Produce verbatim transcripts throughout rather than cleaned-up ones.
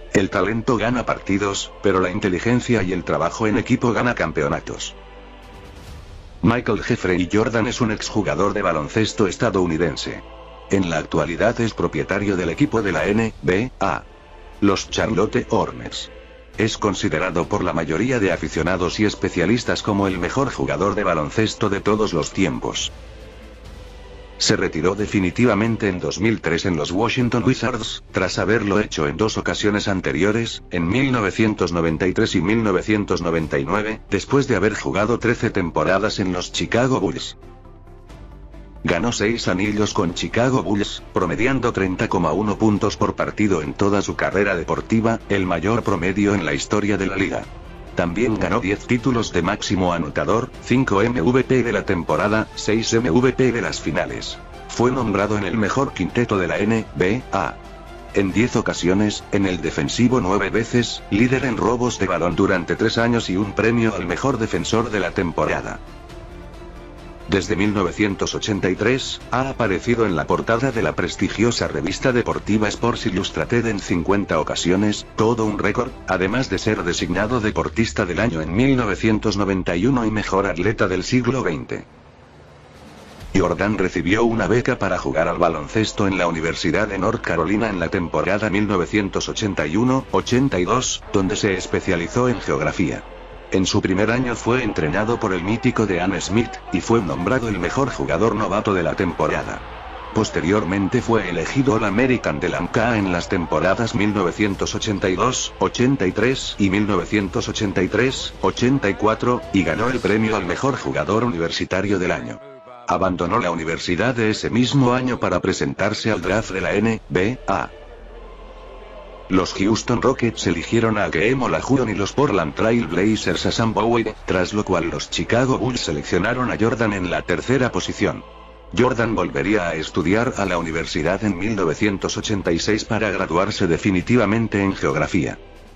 El talento gana partidos, pero la inteligencia y el trabajo en equipo gana campeonatos. Michael Jeffrey Jordan es un exjugador de baloncesto estadounidense. En la actualidad es propietario del equipo de la N B A, los Charlotte Hornets. Es considerado por la mayoría de aficionados y especialistas como el mejor jugador de baloncesto de todos los tiempos. Se retiró definitivamente en dos mil tres en los Washington Wizards, tras haberlo hecho en dos ocasiones anteriores, en mil novecientos noventa y tres y mil novecientos noventa y nueve, después de haber jugado trece temporadas en los Chicago Bulls. Ganó seis anillos con Chicago Bulls, promediando treinta coma uno puntos por partido en toda su carrera deportiva, el mayor promedio en la historia de la liga. También ganó diez títulos de máximo anotador, cinco M V P de la temporada, seis M V P de las finales. Fue nombrado en el mejor quinteto de la N B A. En diez ocasiones, en el defensivo nueve veces, líder en robos de balón durante tres años y un premio al mejor defensor de la temporada. Desde mil novecientos ochenta y tres, ha aparecido en la portada de la prestigiosa revista deportiva Sports Illustrated en cincuenta ocasiones, todo un récord, además de ser designado deportista del año en mil novecientos noventa y uno y mejor atleta del siglo veinte. Jordan recibió una beca para jugar al baloncesto en la Universidad de North Carolina en la temporada mil novecientos ochenta y uno ochenta y dos, donde se especializó en geografía. En su primer año fue entrenado por el mítico Dean Smith, y fue nombrado el mejor jugador novato de la temporada. Posteriormente fue elegido All-American de la N B A en las temporadas mil novecientos ochenta y dos ochenta y tres y mil novecientos ochenta y tres ochenta y cuatro, y ganó el premio al mejor jugador universitario del año. Abandonó la universidad de ese mismo año para presentarse al draft de la N B A. Los Houston Rockets eligieron a Hakeem Olajuwon y los Portland Trail Blazers a Sam Bowie, tras lo cual los Chicago Bulls seleccionaron a Jordan en la tercera posición. Jordan volvería a estudiar a la universidad en mil novecientos ochenta y seis para graduarse definitivamente en geografía.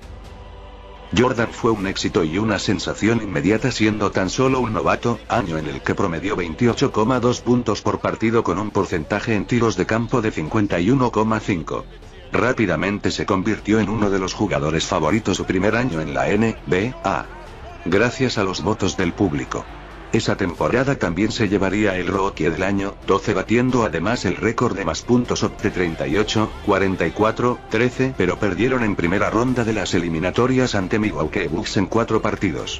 Jordan fue un éxito y una sensación inmediata siendo tan solo un novato, año en el que promedió veintiocho coma dos puntos por partido con un porcentaje en tiros de campo de cincuenta y uno coma cinco. Rápidamente se convirtió en uno de los jugadores favoritos su primer año en la N B A. Gracias a los votos del público. Esa temporada también se llevaría el Rookie del año, doce batiendo además el récord de más puntos de treinta y ocho, cuarenta y cuatro, trece, pero perdieron en primera ronda de las eliminatorias ante Milwaukee Bucks en cuatro partidos.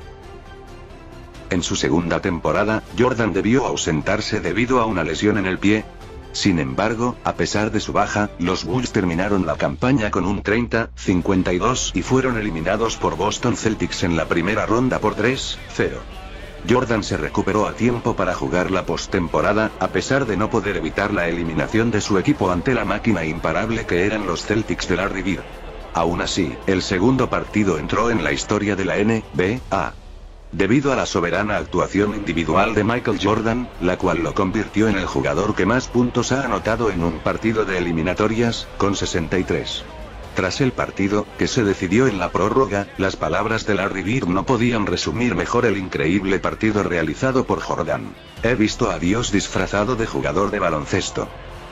En su segunda temporada, Jordan debió ausentarse debido a una lesión en el pie. Sin embargo, a pesar de su baja, los Bulls terminaron la campaña con un treinta cincuenta y dos y fueron eliminados por Boston Celtics en la primera ronda por tres cero. Jordan se recuperó a tiempo para jugar la postemporada, a pesar de no poder evitar la eliminación de su equipo ante la máquina imparable que eran los Celtics de Larry Bird. Aún así, el segundo partido entró en la historia de la N B A. Debido a la soberana actuación individual de Michael Jordan, la cual lo convirtió en el jugador que más puntos ha anotado en un partido de eliminatorias, con sesenta y tres. Tras el partido, que se decidió en la prórroga, las palabras de Larry Bird no podían resumir mejor el increíble partido realizado por Jordan. He visto a Dios disfrazado de jugador de baloncesto.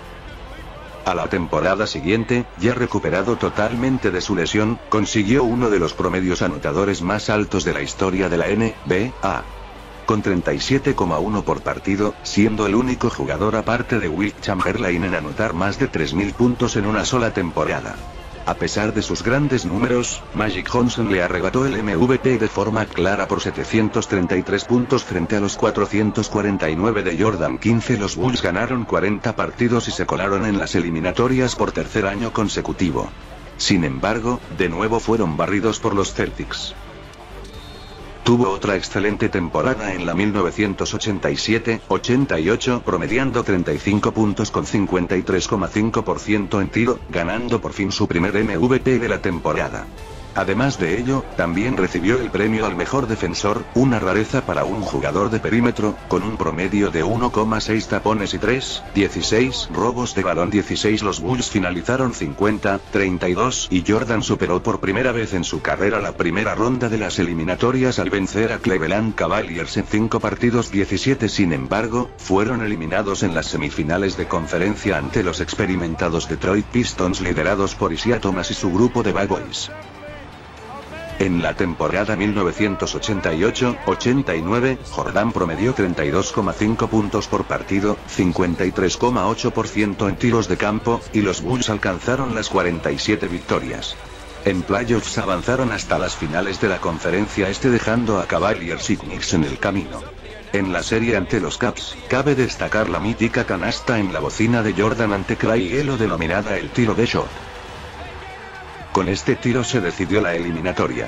A la temporada siguiente, ya recuperado totalmente de su lesión, consiguió uno de los promedios anotadores más altos de la historia de la N B A. Con treinta y siete coma uno por partido, siendo el único jugador aparte de Wilt Chamberlain en anotar más de tres mil puntos en una sola temporada. A pesar de sus grandes números, Magic Johnson le arrebató el M V P de forma clara por setecientos treinta y tres puntos frente a los cuatrocientos cuarenta y nueve de Jordan. quince Los Bulls ganaron cuarenta partidos y se colaron en las eliminatorias por tercer año consecutivo. Sin embargo, de nuevo fueron barridos por los Celtics. Tuvo otra excelente temporada en la mil novecientos ochenta y siete ochenta y ocho, promediando treinta y cinco puntos con cincuenta y tres coma cinco por ciento en tiro, ganando por fin su primer M V P de la temporada. Además de ello, también recibió el premio al mejor defensor, una rareza para un jugador de perímetro, con un promedio de uno coma seis tapones y tres coma dieciséis robos de balón. dieciséis Los Bulls finalizaron cincuenta a treinta y dos y Jordan superó por primera vez en su carrera la primera ronda de las eliminatorias al vencer a Cleveland Cavaliers en cinco partidos diecisiete. Sin embargo, fueron eliminados en las semifinales de conferencia ante los experimentados Detroit Pistons liderados por Isaiah Thomas y su grupo de Bad Boys. En la temporada mil novecientos ochenta y ocho ochenta y nueve, Jordan promedió treinta y dos coma cinco puntos por partido, cincuenta y tres coma ocho por ciento en tiros de campo, y los Bulls alcanzaron las cuarenta y siete victorias. En playoffs avanzaron hasta las finales de la conferencia este dejando a Cavaliers y Knicks en el camino. En la serie ante los Cavs, cabe destacar la mítica canasta en la bocina de Jordan ante Craig Elo denominada el tiro de shot. Con este tiro se decidió la eliminatoria.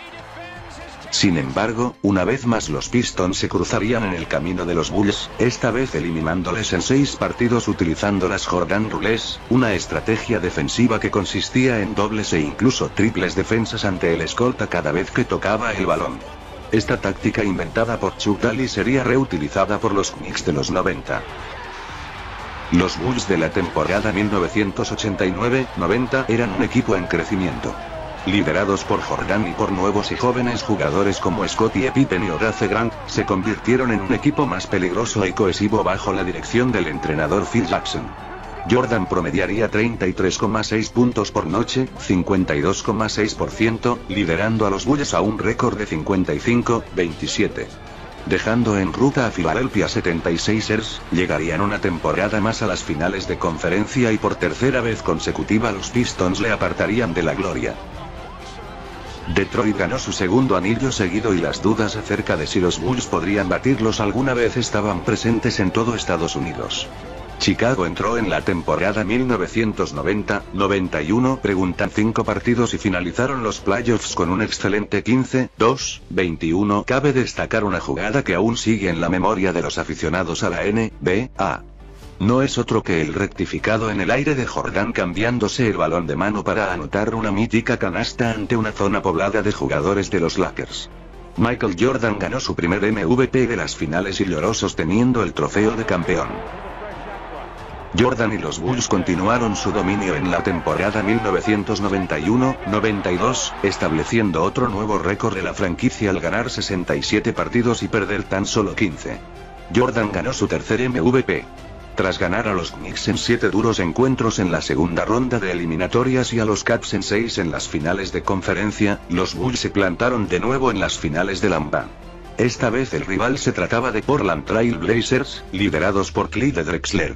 Sin embargo, una vez más los Pistons se cruzarían en el camino de los Bulls, esta vez eliminándoles en seis partidos utilizando las Jordan Rules, una estrategia defensiva que consistía en dobles e incluso triples defensas ante el escolta cada vez que tocaba el balón. Esta táctica inventada por Chuck Daly sería reutilizada por los Knicks de los noventa. Los Bulls de la temporada mil novecientos ochenta y nueve noventa eran un equipo en crecimiento. Liderados por Jordan y por nuevos y jóvenes jugadores como Scottie Pippen y Horace Grant, se convirtieron en un equipo más peligroso y cohesivo bajo la dirección del entrenador Phil Jackson. Jordan promediaría treinta y tres coma seis puntos por noche, cincuenta y dos coma seis por ciento, liderando a los Bulls a un récord de cincuenta y cinco a veintisiete. Dejando en ruta a Philadelphia setenta y seis ers, llegarían una temporada más a las finales de conferencia y por tercera vez consecutiva los Pistons le apartarían de la gloria. Detroit ganó su segundo anillo seguido y las dudas acerca de si los Bulls podrían batirlos alguna vez estaban presentes en todo Estados Unidos. Chicago entró en la temporada mil novecientos noventa noventa y uno, preguntan cinco partidos y finalizaron los playoffs con un excelente quince a dos veintiuno. Cabe destacar una jugada que aún sigue en la memoria de los aficionados a la N B A. No es otro que el rectificado en el aire de Jordan cambiándose el balón de mano para anotar una mítica canasta ante una zona poblada de jugadores de los Lakers. Michael Jordan ganó su primer M V P de las finales y lloró sosteniendo el trofeo de campeón. Jordan y los Bulls continuaron su dominio en la temporada mil novecientos noventa y uno noventa y dos, estableciendo otro nuevo récord de la franquicia al ganar sesenta y siete partidos y perder tan solo quince. Jordan ganó su tercer M V P. Tras ganar a los Knicks en siete duros encuentros en la segunda ronda de eliminatorias y a los Cavs en seis en las finales de conferencia, los Bulls se plantaron de nuevo en las finales de la N B A. Esta vez el rival se trataba de Portland Trail Blazers, liderados por Clyde Drexler.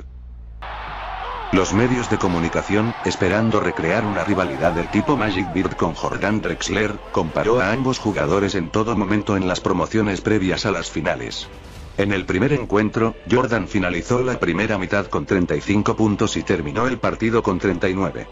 Los medios de comunicación, esperando recrear una rivalidad del tipo Magic Bird con Jordan Drexler, comparó a ambos jugadores en todo momento en las promociones previas a las finales. En el primer encuentro, Jordan finalizó la primera mitad con treinta y cinco puntos y terminó el partido con treinta y nueve.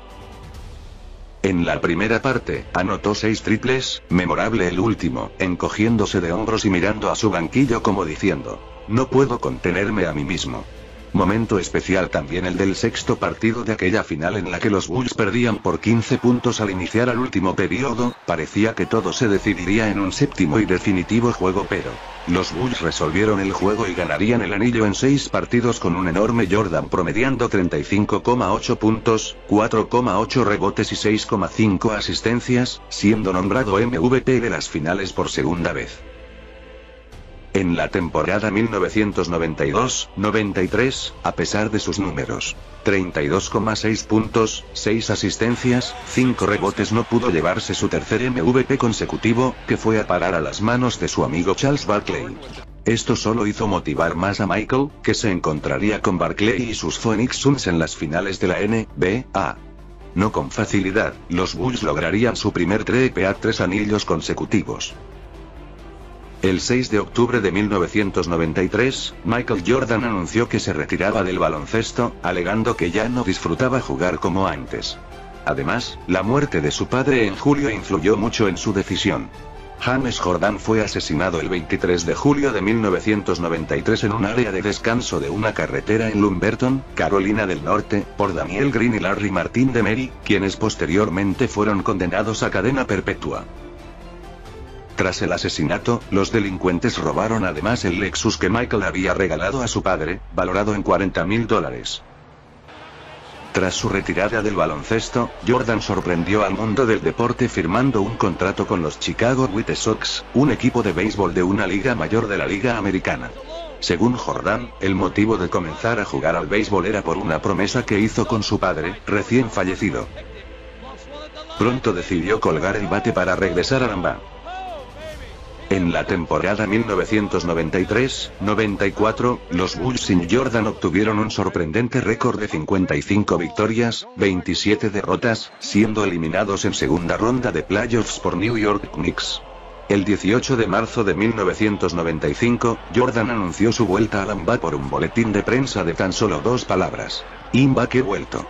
En la primera parte, anotó seis triples, memorable el último, encogiéndose de hombros y mirando a su banquillo como diciendo, "No puedo contenerme a mí mismo". Momento especial también el del sexto partido de aquella final en la que los Bulls perdían por quince puntos al iniciar el último periodo, parecía que todo se decidiría en un séptimo y definitivo juego pero los Bulls resolvieron el juego y ganarían el anillo en seis partidos con un enorme Jordan promediando treinta y cinco coma ocho puntos, cuatro coma ocho rebotes y seis coma cinco asistencias, siendo nombrado M V P de las finales por segunda vez. En la temporada mil novecientos noventa y dos noventa y tres, a pesar de sus números, treinta y dos coma seis puntos, seis asistencias, cinco rebotes, no pudo llevarse su tercer M V P consecutivo, que fue a parar a las manos de su amigo Charles Barkley. Esto solo hizo motivar más a Michael, que se encontraría con Barkley y sus Phoenix Suns en las finales de la N B A. No con facilidad, los Bulls lograrían su primer triple a tres anillos consecutivos. El seis de octubre de mil novecientos noventa y tres, Michael Jordan anunció que se retiraba del baloncesto, alegando que ya no disfrutaba jugar como antes. Además, la muerte de su padre en julio influyó mucho en su decisión. James Jordan fue asesinado el veintitrés de julio de mil novecientos noventa y tres en un área de descanso de una carretera en Lumberton, Carolina del Norte, por Daniel Green y Larry Martin de Mary, quienes posteriormente fueron condenados a cadena perpetua. Tras el asesinato, los delincuentes robaron además el Lexus que Michael había regalado a su padre, valorado en cuarenta mil dólares. Tras su retirada del baloncesto, Jordan sorprendió al mundo del deporte firmando un contrato con los Chicago White Sox, un equipo de béisbol de una liga mayor de la Liga Americana. Según Jordan, el motivo de comenzar a jugar al béisbol era por una promesa que hizo con su padre, recién fallecido. Pronto decidió colgar el bate para regresar a Lamba. En la temporada mil novecientos noventa y tres noventa y cuatro, los Bulls sin Jordan obtuvieron un sorprendente récord de cincuenta y cinco victorias, veintisiete derrotas, siendo eliminados en segunda ronda de playoffs por New York Knicks. El dieciocho de marzo de mil novecientos noventa y cinco, Jordan anunció su vuelta a Lamba por un boletín de prensa de tan solo dos palabras: "I'm back, he vuelto".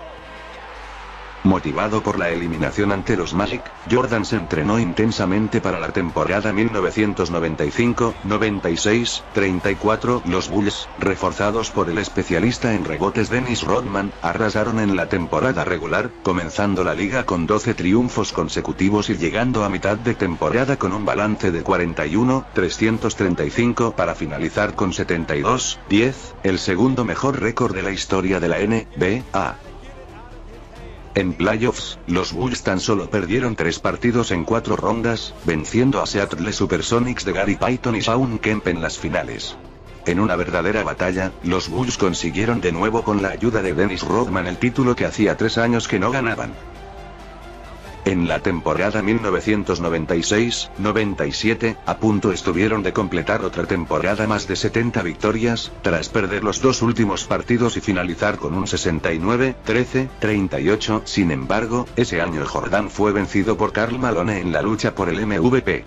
Motivado por la eliminación ante los Magic, Jordan se entrenó intensamente para la temporada mil novecientos noventa y cinco noventa y seis treinta y cuatro. Los Bulls, reforzados por el especialista en rebotes Dennis Rodman, arrasaron en la temporada regular, comenzando la liga con doce triunfos consecutivos y llegando a mitad de temporada con un balance de cuarenta y uno trescientos treinta y cinco para finalizar con setenta y dos diez, el segundo mejor récord de la historia de la N B A. En playoffs, los Bulls tan solo perdieron tres partidos en cuatro rondas, venciendo a Seattle Supersonics de Gary Payton y Shawn Kemp en las finales. En una verdadera batalla, los Bulls consiguieron de nuevo con la ayuda de Dennis Rodman el título que hacía tres años que no ganaban. En la temporada mil novecientos noventa y seis noventa y siete, a punto estuvieron de completar otra temporada más de setenta victorias, tras perder los dos últimos partidos y finalizar con un sesenta y nueve trece treinta y ocho. Sin embargo, ese año Jordan fue vencido por Karl Malone en la lucha por el M V P.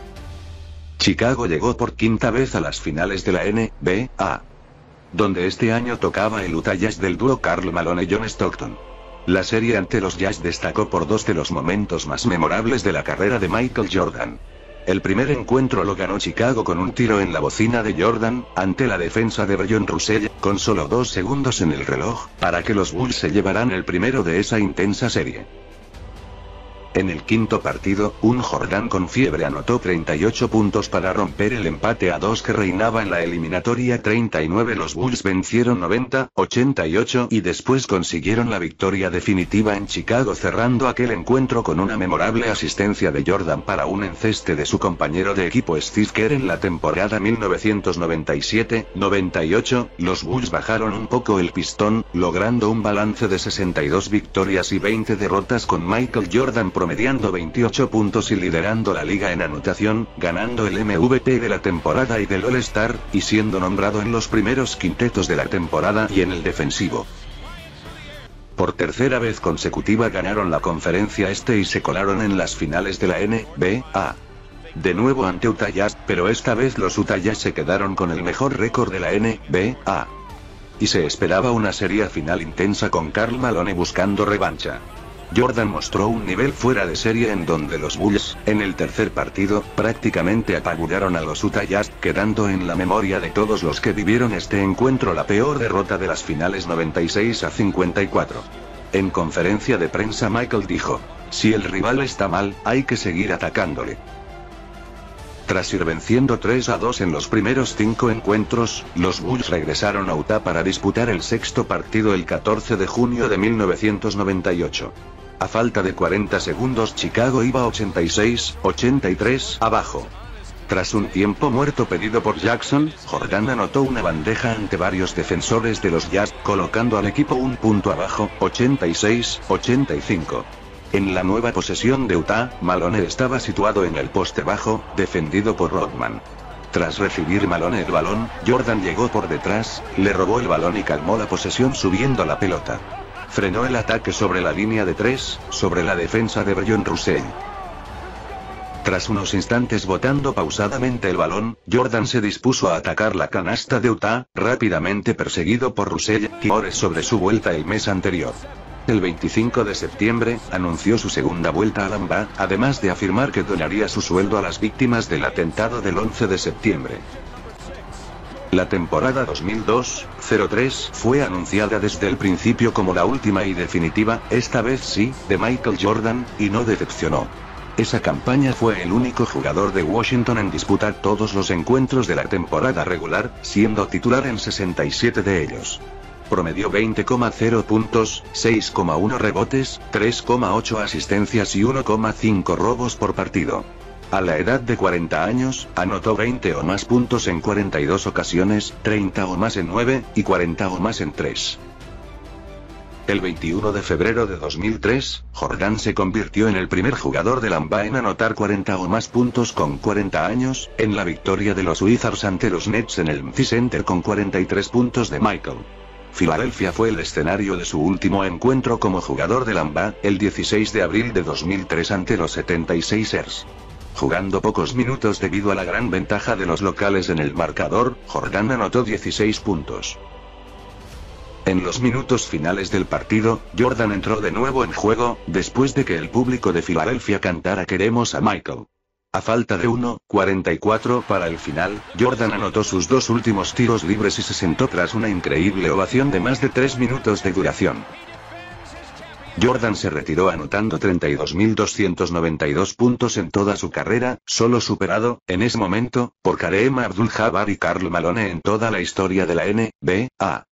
Chicago llegó por quinta vez a las finales de la N B A, donde este año tocaba el Utah Jazz del dúo Karl Malone-John Stockton. La serie ante los Jazz destacó por dos de los momentos más memorables de la carrera de Michael Jordan. El primer encuentro lo ganó Chicago con un tiro en la bocina de Jordan, ante la defensa de Bryon Russell, con solo dos segundos en el reloj, para que los Bulls se llevaran el primero de esa intensa serie. En el quinto partido, un Jordan con fiebre anotó treinta y ocho puntos para romper el empate a dos que reinaba en la eliminatoria treinta y nueve. Los Bulls vencieron noventa ochenta y ocho y después consiguieron la victoria definitiva en Chicago, cerrando aquel encuentro con una memorable asistencia de Jordan para un enceste de su compañero de equipo Steve Kerr. En la temporada mil novecientos noventa y siete noventa y ocho, los Bulls bajaron un poco el pistón, logrando un balance de sesenta y dos victorias y veinte derrotas con Michael Jordan promediando veintiocho puntos y liderando la liga en anotación, ganando el M V P de la temporada y del All-Star, y siendo nombrado en los primeros quintetos de la temporada y en el defensivo. Por tercera vez consecutiva ganaron la conferencia este y se colaron en las finales de la N B A. De nuevo ante Utah Jazz, pero esta vez los Utah Jazz se quedaron con el mejor récord de la N B A. Y se esperaba una serie final intensa con Karl Malone buscando revancha. Jordan mostró un nivel fuera de serie en donde los Bulls, en el tercer partido, prácticamente apabullaron a los Utah Jazz, quedando en la memoria de todos los que vivieron este encuentro la peor derrota de las finales noventa y seis a cincuenta y cuatro. En conferencia de prensa Michael dijo: "Si el rival está mal, hay que seguir atacándole". Tras ir venciendo tres a dos en los primeros cinco encuentros, los Bulls regresaron a Utah para disputar el sexto partido el catorce de junio de mil novecientos noventa y ocho. A falta de cuarenta segundos Chicago iba ochenta y seis ochenta y tres abajo. Tras un tiempo muerto pedido por Jackson, Jordan anotó una bandeja ante varios defensores de los Jazz, colocando al equipo un punto abajo, ochenta y seis ochenta y cinco. En la nueva posesión de Utah, Malone estaba situado en el poste bajo, defendido por Rodman. Tras recibir Malone el balón, Jordan llegó por detrás, le robó el balón y calmó la posesión subiendo la pelota. Frenó el ataque sobre la línea de tres, sobre la defensa de Bryon Russell. Tras unos instantes botando pausadamente el balón, Jordan se dispuso a atacar la canasta de Utah, rápidamente perseguido por Russell, y sobre su vuelta el mes anterior. El veinticinco de septiembre, anunció su segunda vuelta a la N B A, además de afirmar que donaría su sueldo a las víctimas del atentado del once de septiembre. La temporada dos mil dos cero tres fue anunciada desde el principio como la última y definitiva, esta vez sí, de Michael Jordan, y no decepcionó. Esa campaña fue el único jugador de Washington en disputar todos los encuentros de la temporada regular, siendo titular en sesenta y siete de ellos. Promedió veinte coma cero puntos, seis coma uno rebotes, tres coma ocho asistencias y uno coma cinco robos por partido. A la edad de cuarenta años, anotó veinte o más puntos en cuarenta y dos ocasiones, treinta o más en nueve, y cuarenta o más en tres. El veintiuno de febrero de dos mil tres, Jordan se convirtió en el primer jugador de la N B A en anotar cuarenta o más puntos con cuarenta años, en la victoria de los Wizards ante los Nets en el M C Center con cuarenta y tres puntos de Michael. Filadelfia fue el escenario de su último encuentro como jugador de la N B A, el dieciséis de abril de dos mil tres ante los setenta y seis ers. Jugando pocos minutos debido a la gran ventaja de los locales en el marcador, Jordan anotó dieciséis puntos. En los minutos finales del partido, Jordan entró de nuevo en juego, después de que el público de Filadelfia cantara "Queremos a Michael". A falta de uno cuarenta y cuatro para el final, Jordan anotó sus dos últimos tiros libres y se sentó tras una increíble ovación de más de tres minutos de duración. Jordan se retiró anotando treinta y dos mil doscientos noventa y dos puntos en toda su carrera, solo superado, en ese momento, por Kareem Abdul-Jabbar y Karl Malone en toda la historia de la N B A.